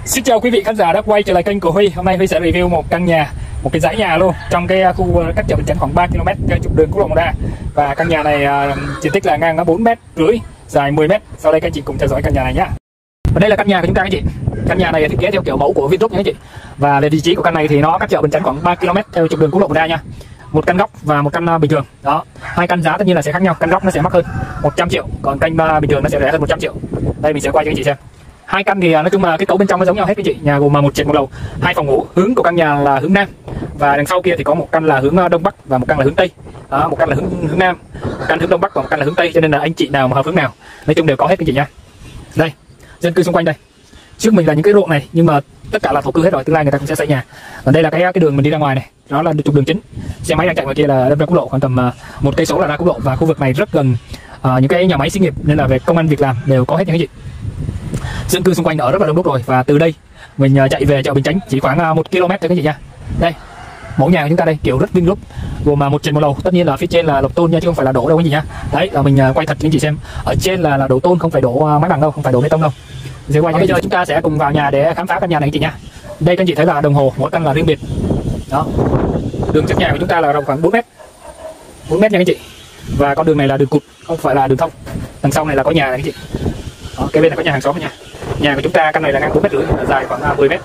Xin chào quý vị khán giả đã quay trở lại kênh của Huy. Hôm nay Huy sẽ review một căn nhà, một cái dãy nhà luôn trong cái khu cách chợ Bình Chánh khoảng 3 km trên trục đường quốc lộ 1 A. Và căn nhà này diện tích là ngang 4,5 m, dài 10 m. Sau đây các anh chị cùng theo dõi căn nhà này nhé. Và đây là căn nhà của chúng ta các chị. Căn nhà này thiết kế theo kiểu mẫu của Vingroup nha các chị. Và về vị trí của căn này thì nó cách chợ Bình Chánh khoảng 3 km theo trục đường quốc lộ 1 A nha. Một căn góc và một căn bình thường. Đó, hai căn giá tất nhiên là sẽ khác nhau. Căn góc nó sẽ mắc hơn 100 triệu, còn căn bình thường nó sẽ rẻ hơn 100 triệu. Đây mình sẽ quay cho anh chị xem. Hai căn thì nói chung là cái cấu bên trong nó giống nhau hết các chị. Nhà gồm một trệt một lầu, hai phòng ngủ. Hướng của căn nhà là hướng nam, và đằng sau kia thì có một căn là hướng đông bắc và một căn là hướng tây. Đó, một căn là hướng nam, một căn hướng đông bắc và một căn là hướng tây, cho nên là anh chị nào mà hợp hướng nào nói chung đều có hết các chị nha. Đây, dân cư xung quanh đây. Trước mình là những cái ruộng này, nhưng mà tất cả là thổ cư hết rồi, tương lai người ta cũng sẽ xây nhà. Còn đây là cái đường mình đi ra ngoài này, đó là trục đường chính. Xe máy đang chạy ngoài kia là đâm ra quốc lộ, khoảng tầm 1 cây số là ra quốc lộ, và khu vực này rất gần những cái nhà máy xí nghiệp, nên là về công ăn việc làm đều có hết nha các chị. Dân cư xung quanh ở rất là đông đúc rồi, và từ đây mình chạy về chợ Bình Chánh chỉ khoảng 1 km thôi các chị nha. Đây, mẫu nhà của chúng ta đây kiểu rất Vingroup, gồm một trệt một lầu, tất nhiên là phía trên là lợp tôn nha, chứ không phải là đổ đâu các chị nha. Đấy là mình quay thật cho anh chị xem, ở trên là đổ tôn, không phải đổ mái bằng đâu, không phải đổ bê tông đâu. Giờ quay bây giờ chúng ta sẽ cùng vào nhà để khám phá căn nhà này anh chị nha. Đây các anh chị thấy là đồng hồ mỗi căn là riêng biệt. Đó, đường trước nhà của chúng ta là rộng khoảng 4 m, 4 m nha các chị. Và con đường này là đường cụt, không phải là đường thông. Đằng sau này là có nhà này các chị. Đó, cái bên này có nhà hàng xóm nha. Nhà của chúng ta căn này là ngang 4,5 m, dài khoảng 10 m.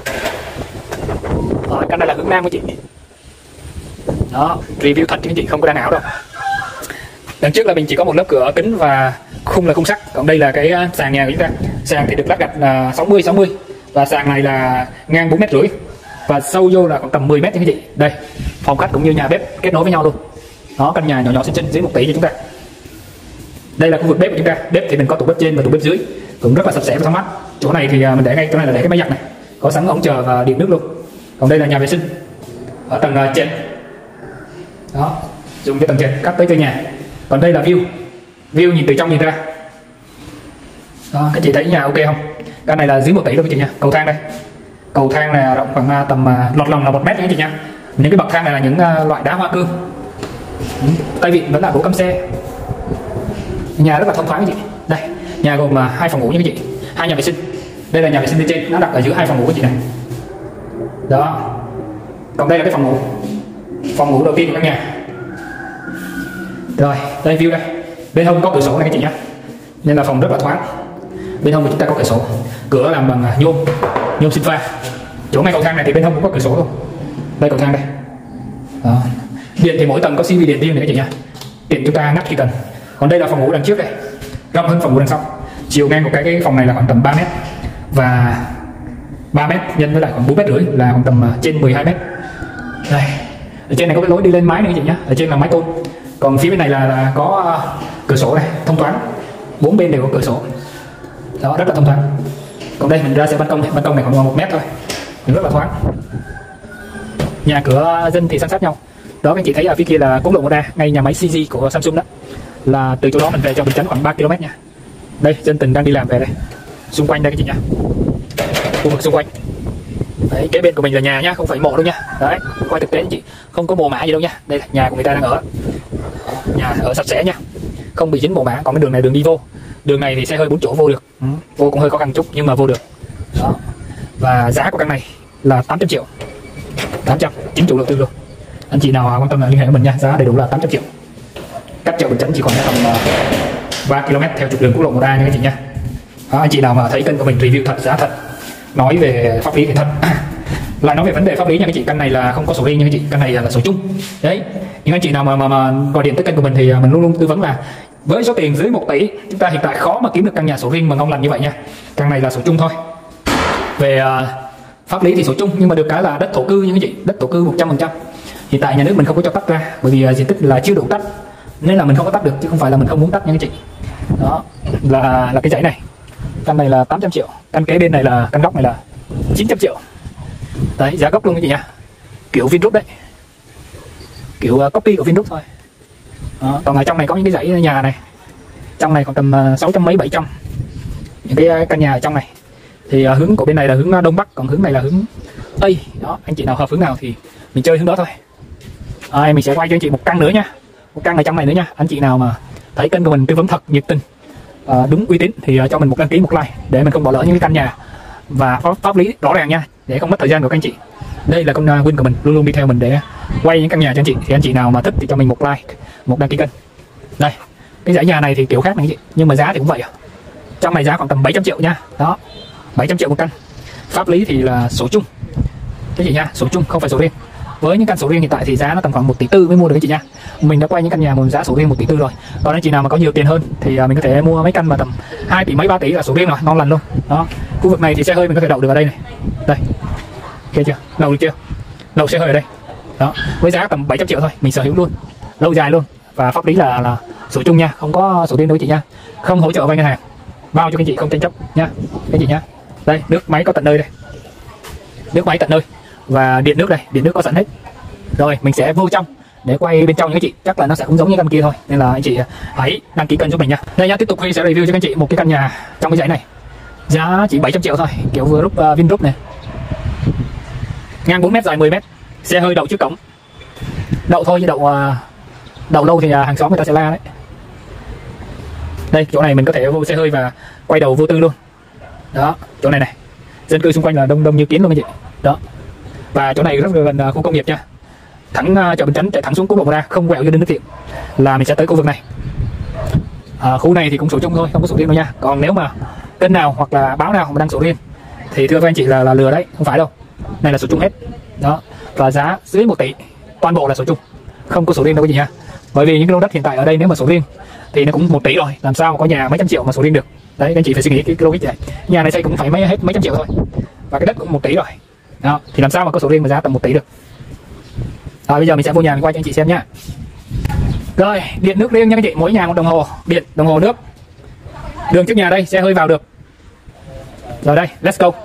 Căn này là hướng nam các chị. Đó, review thật chứ các chị, không có đan ảo đâu. Đằng trước là mình chỉ có một lớp cửa kính và khung là khung sắt. Còn đây là cái sàn nhà của chúng ta. Sàn thì được lát gạch là 60 và sàn này là ngang 4,5 m và sâu vô là khoảng tầm 10 m nha các chị. Đây, phòng khách cũng như nhà bếp kết nối với nhau luôn. Đó, căn nhà nhỏ nhỏ xinh xinh dưới 1 tỷ cho chúng ta. Đây là khu vực bếp của chúng ta. Bếp thì mình có tủ bếp trên và tủ bếp dưới, cũng rất là sạch sẽ và thoáng mát. Chỗ này thì mình để ngay chỗ này là để cái máy giặt này, có sẵn ống chờ và điện nước luôn. Còn đây là nhà vệ sinh ở tầng trệt. Đó, dùng cái tầng trệt cắt tới cây nhà. Còn đây là view nhìn từ trong nhìn ra. Đó, các chị thấy nhà ok không? Căn này là dưới 1 tỷ luôn các chị nha. Cầu thang đây, cầu thang là rộng khoảng tầm lọt lòng là 1 m nha các chị nha. Những cái bậc thang này là những loại đá hoa cương. Tay vịn vẫn là gỗ căm xe. Nhà rất là thông thoáng các chị. Đây, nhà gồm 2 phòng ngủ nha các chị, 2 nhà vệ sinh. Đây là nhà vệ sinh bên trên, nó đặt ở giữa 2 phòng ngủ các chị này. Đó, còn đây là cái phòng ngủ đầu tiên của căn nhà. Rồi, đây view đây. Bên hông có cửa sổ này các chị nhé, nên là phòng rất là thoáng. Bên hông của chúng ta có cửa sổ, cửa làm bằng nhôm sinh pha. Chỗ ngay cầu thang này thì bên hông cũng có cửa sổ luôn. Đây cầu thang đây. Đó. Điện thì mỗi tầng có CV điện riêng này các chị nhé. Điện chúng ta ngắt khi cần. Còn đây là phòng ngủ đằng trước đây, rộng hơn phòng ngủ đằng sau. Chiều ngang của cái phòng này là khoảng tầm 3 m, và 3 m nhân với lại khoảng 4,5 m là khoảng tầm trên 12 m. Đây, ở trên này có cái lối đi lên mái này các chị nhé. Ở trên là mái tôn. Còn phía bên này là có cửa sổ này, thông thoáng. 4 bên đều có cửa sổ. Đó, rất là thông thoáng. Còn đây mình ra xe ban công này khoảng 1 m thôi, rất là thoáng. Nhà cửa dân thì san sát nhau. Đó, các anh chị thấy ở phía kia là quốc lộ 1 A, ngay nhà máy CG của Samsung đó. Là từ chỗ đó mình về cho Bình Chánh khoảng 3 km nha. Đây, dân tình đang đi làm về đây. Xung quanh đây các chị nha, khu vực xung quanh. Đấy, kế bên của mình là nhà nhá, không phải mộ đâu nha. Đấy, quay thực tế anh chị, không có mồ mả gì đâu nha. Đây là nhà của người ta đang ở. Nhà ở sạch sẽ nha, không bị dính mồ mả. Còn cái đường này đường đi vô. Đường này thì xe hơi 4 chỗ vô được. Vô cũng hơi khó khăn chút nhưng mà vô được. Đó. Và giá của căn này là 800 triệu. 800, chính chủ đầu tư luôn. Anh chị nào quan tâm là liên hệ với mình nha, giá đầy đủ là 800 triệu. Cách chợ Bình Chánh chỉ còn tầm 3 km theo trục đường quốc lộ 1 A nha các chị nha. Đó, anh chị nào mà thấy kênh của mình review thật, giá thật, nói về pháp lý thì thật. Lại nói về vấn đề pháp lý nha các chị, căn này là không có sổ riêng nha các chị, căn này là sổ chung. Đấy, những anh chị nào mà gọi điện tới kênh của mình thì mình luôn luôn tư vấn là với số tiền dưới 1 tỷ, chúng ta hiện tại khó mà kiếm được căn nhà sổ riêng mà ngon lành như vậy nha. Căn này là sổ chung thôi. Về pháp lý thì sổ chung, nhưng mà được cái là đất thổ cư nha các chị, đất thổ cư 100%. Hiện tại nhà nước mình không có cho tách ra, bởi vì diện tích là chưa đủ tách, nên là mình không có tách được, chứ không phải là mình không muốn tách nha các chị. Đó là cái dãy này, căn này là 800 triệu, căn kế bên này là căn góc này là 900 triệu. Đấy, giá gốc luôn các chị nha, kiểu Vingroup đấy, kiểu copy của Vingroup thôi. Đó, còn ở trong này có những cái dãy nhà này, trong này còn tầm 600 mấy 700. Những cái căn nhà ở trong này thì hướng của bên này là hướng đông bắc, còn hướng này là hướng tây. Đó, anh chị nào hợp hướng nào thì mình chơi hướng đó thôi. Mình sẽ quay cho anh chị một căn nữa nha, một căn ở trong này nữa nha. Anh chị nào mà thấy kênh của mình tư vấn thật nhiệt tình, đúng uy tín thì cho mình một đăng ký, một like để mình không bỏ lỡ những cái căn nhà và pháp lý rõ ràng nha, để không mất thời gian của các anh chị. Đây là con Win của mình, luôn luôn đi theo mình để quay những căn nhà cho anh chị. Thì anh chị nào mà thích thì cho mình một like, một đăng ký kênh. Đây, cái dãy nhà này thì kiểu khác này anh chị, nhưng mà giá thì cũng vậy. Trong này giá khoảng tầm 700 triệu nha. Đó, 700 triệu một căn. Pháp lý thì là sổ chung cái chị nha, sổ chung không phải sổ riêng. Với những căn sổ riêng hiện tại thì giá nó tầm khoảng 1,4 tỷ mới mua được anh chị nha. Mình đã quay những căn nhà một giá sổ riêng 1,4 tỷ rồi. Còn anh chị nào mà có nhiều tiền hơn thì mình có thể mua mấy căn mà tầm 2 tỷ mấy 3 tỷ là sổ riêng rồi, ngon lành luôn. Đó, khu vực này thì xe hơi mình có thể đậu được ở đây này. Đây, kia chưa, đậu được chưa, đậu xe hơi ở đây. Đó, với giá tầm 700 triệu thôi, mình sở hữu luôn, lâu dài luôn. Và pháp lý là sổ chung nha, không có sổ riêng đâu anh chị nha. Không hỗ trợ vay ngân hàng, bao cho các anh chị, không tranh chấp nha các chị nha. Đây, nước máy có tận nơi đây, nước máy tận nơi, và điện nước đây, điện nước có sẵn hết. Rồi mình sẽ vô trong để quay bên trong những anh chị, chắc là nó sẽ cũng giống như căn kia thôi, nên là anh chị hãy đăng ký kênh giúp mình nha. Đây nhá, tiếp tục Huy sẽ review cho các anh chị một cái căn nhà trong cái dãy này, giá chỉ 700 triệu thôi, kiểu vừa Vingroup này, ngang 4 m dài 10 m, xe hơi đậu trước cổng. Đậu thôi chứ đậu lâu thì hàng xóm người ta sẽ la đấy. Đây, chỗ này mình có thể vô xe hơi và quay đầu vô tư luôn. Đó, chỗ này này, dân cư xung quanh là đông như kiến luôn anh chị. Đó, và chỗ này rất là gần khu công nghiệp nha. Thẳng chợ Bình Chánh, chạy thẳng xuống quốc lộ 1 ra, không quẹo vô Đinh Đức Thiện là mình sẽ tới khu vực này. Khu này thì cũng sổ chung thôi, không có sổ riêng đâu nha. Còn nếu mà kênh nào hoặc là báo nào mà đăng sổ riêng thì thưa các anh chị là lừa đấy, không phải đâu. Này là sổ chung hết. Đó, và giá dưới 1 tỷ, toàn bộ là sổ chung, không có sổ riêng đâu các chị nha. Bởi vì những cái lô đất hiện tại ở đây nếu mà sổ riêng thì nó cũng 1 tỷ rồi, làm sao mà có nhà mấy trăm triệu mà sổ riêng được. Đấy, các anh chị phải suy nghĩ cái logic này. Nhà này xây cũng phải hết mấy trăm triệu thôi, và cái đất cũng 1 tỷ rồi. Đó, thì làm sao mà có sổ riêng mà giá tầm 1 tỷ được. Rồi bây giờ mình sẽ vô nhà mình quay cho anh chị xem nhá. Rồi, điện nước riêng nha các chị, mỗi nhà một đồng hồ điện, đồng hồ nước. Đường trước nhà đây, xe hơi vào được. Rồi đây, let's go.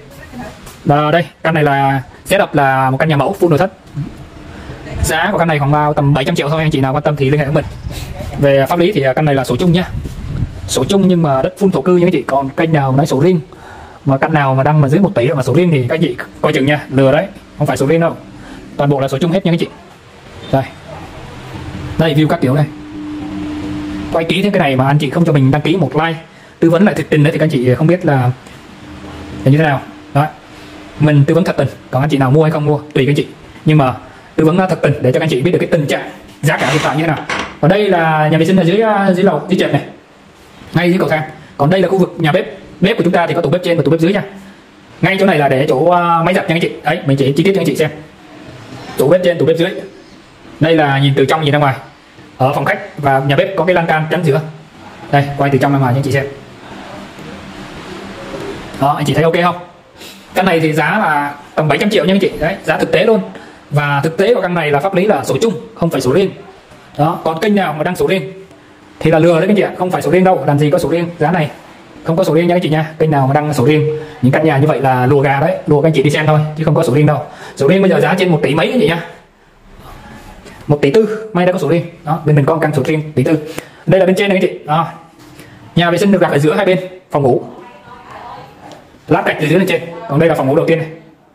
Rồi đây, căn này là setup là một căn nhà mẫu full nội thất. Giá của căn này khoảng vào tầm 700 triệu thôi, anh chị nào quan tâm thì liên hệ với mình. Về pháp lý thì căn này là sổ chung nhá. Sổ chung nhưng mà đất full thổ cư nha các chị, còn kênh nào nói sổ riêng mà căn nào mà đăng mà dưới 1 tỷ mà sổ riêng thì các chị coi chừng nha, lừa đấy, không phải sổ riêng đâu. Toàn bộ là sổ chung hết nha các chị. Đây, đây view các kiểu đây, quay kỹ thế cái này mà anh chị không cho mình đăng ký một like tư vấn lại thật tình đấy thì các anh chị không biết là như thế nào. Đó, mình tư vấn thật tình, còn anh chị nào mua hay không mua tùy các anh chị, nhưng mà tư vấn thật tình để cho các anh chị biết được cái tình trạng giá cả hiện tại như thế nào. Ở đây là nhà vệ sinh ở dưới lầu, dưới trệt này, ngay dưới cầu thang. Còn đây là khu vực nhà bếp của chúng ta thì có tủ bếp trên và tủ bếp dưới nha. Ngay chỗ này là để chỗ máy giặt nha anh chị. Đấy, mình chỉ chi tiết cho anh chị xem. Tủ bếp trên, tủ bếp dưới. Đây là nhìn từ trong nhìn ra ngoài. Ở phòng khách và nhà bếp có cái lan can chắn giữa. Đây, quay từ trong ra ngoài cho anh chị xem. Đó, anh chị thấy ok không? Căn này thì giá là tầm 700 triệu nha anh chị. Đấy, giá thực tế luôn. Và thực tế của căn này là pháp lý là sổ chung, không phải sổ riêng. Đó, còn kênh nào mà đăng sổ riêng thì là lừa đấy các anh chị ạ, không phải sổ riêng đâu, làm gì có sổ riêng. Giá này không có sổ riêng nha anh chị nha. Kênh nào mà đăng sổ riêng, những căn nhà như vậy là lùa gà đấy, lùa các anh chị đi xem thôi chứ không có sổ riêng đâu. Sổ riêng bây giờ giá trên 1 tỷ mấy anh chị nha, 1,4 tỷ, may đã có sổ riêng. Đó, bên mình có căn sổ riêng 1,4 tỷ. Đây là bên trên này anh chị. Đó, nhà vệ sinh được đặt ở giữa hai bên phòng ngủ, lát gạch từ dưới lên trên. Còn đây là phòng ngủ đầu tiên này,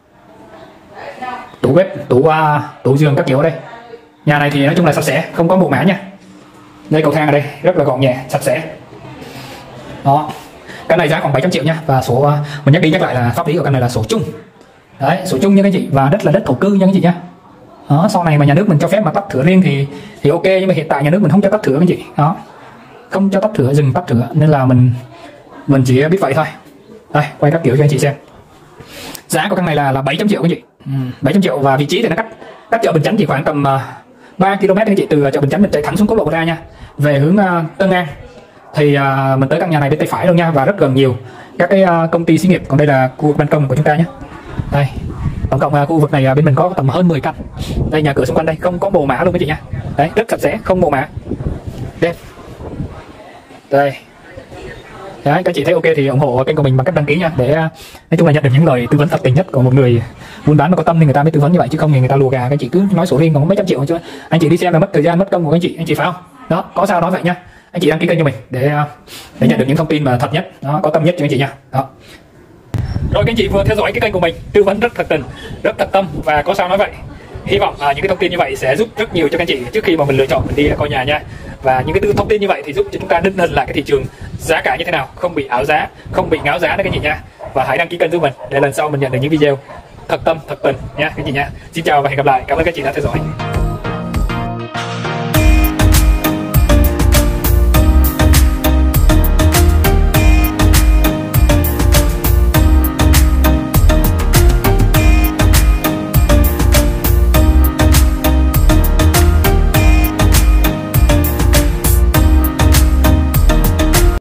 tủ bếp, tủ giường các kiểu ở đây. Nhà này thì nói chung là sạch sẽ, không có mồ mả nha. Đây cầu thang ở đây rất là gọn nhẹ, sạch sẽ. Đó, căn này giá khoảng 700 triệu nha. Và số mình nhắc đi nhắc lại là pháp lý của căn này là sổ chung. Đấy, sổ chung nha các anh chị, và đất là đất thổ cư nha các anh chị nha. Đó, sau này mà nhà nước mình cho phép mà tách thửa riêng thì ok, nhưng mà hiện tại nhà nước mình không cho tách thửa các anh chị. Đó, không cho tách thửa, dừng tách thửa, nên là mình chỉ biết vậy thôi. Đây, quay các kiểu cho anh chị xem. Giá của căn này là 700 triệu các anh chị. 700 triệu, và vị trí thì nó cách chợ Bình Chánh chỉ khoảng tầm 3 km anh chị. Từ chợ Bình Chánh mình chạy thẳng xuống quốc lộ ra nha, về hướng Tân An thì mình tới căn nhà này bên tay phải luôn nha, và rất gần nhiều các cái công ty xí nghiệp. Còn đây là khu vực ban công của chúng ta nhé. Đây, tổng cộng khu vực này bên mình có tầm hơn 10 căn. Đây, nhà cửa xung quanh đây không có mồ mả luôn các chị nha. Đấy, rất sạch sẽ, không mồ mả, đẹp. Đây, đấy, các chị thấy ok thì ủng hộ kênh của mình bằng cách đăng ký nha, để nói chung là nhận được những lời tư vấn thật tình nhất của một người buôn bán mà có tâm thì người ta mới tư vấn như vậy, chứ không thì người ta lùa gà. Các chị cứ nói sổ riêng còn mấy trăm triệu chứ anh chị đi xem là mất thời gian mất công của anh chị phải không? Đó, có sao nói vậy nha. Anh chị đăng ký kênh cho mình để nhận được những thông tin mà thật nhất, đó, có tâm nhất cho anh chị nha. Đó. Rồi các anh chị vừa theo dõi cái kênh của mình, tư vấn rất thật tình, rất thật tâm và có sao nói vậy. Hy vọng những cái thông tin như vậy sẽ giúp rất nhiều cho các anh chị trước khi mà mình lựa chọn mình đi coi nhà nha. Và những cái thông tin như vậy thì giúp cho chúng ta định hình lại cái thị trường giá cả như thế nào, không bị ảo giá, không bị ngáo giá đấy các anh chị nha. và hãy đăng ký kênh giúp mình để lần sau mình nhận được những video thật tâm thật tình nha các chị nha. Xin chào và hẹn gặp lại, cảm ơn các chị đã theo dõi.